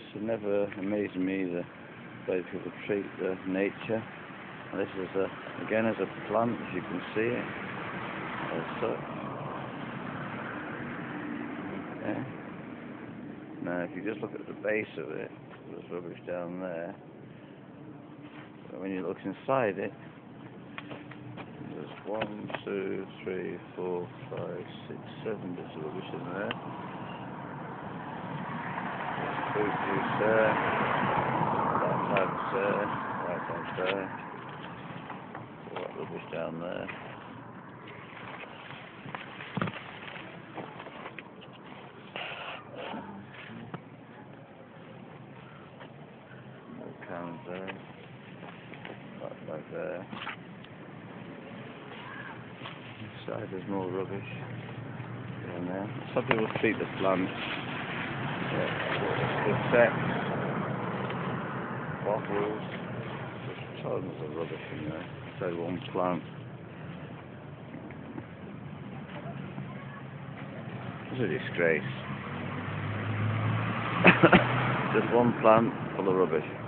never amazed me the way people treat nature. And this is again as a plant, as you can see it, as such. Okay. Now if you just look at the base of it, there's rubbish down there. But when you look inside it, there's 1, 2, 3, 4, 5, 6, 7 bits of rubbish in there. There's fruit juice there, that tab's there, right tab's there, all that rubbish down there. More cans there, that back there. Inside there's more rubbish down there. Some people treat the plants. Cassettes, bottles, there's tons of rubbish in there. Inside one plant. It's a disgrace. Just one plant full of rubbish.